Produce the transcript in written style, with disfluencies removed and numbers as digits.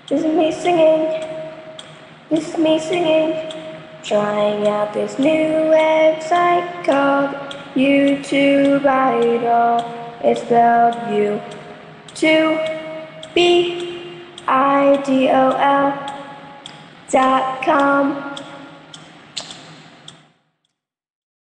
This is me singing. This is me singing. Trying out this new website called YouTube Idol. It's spelled u2bidol.com.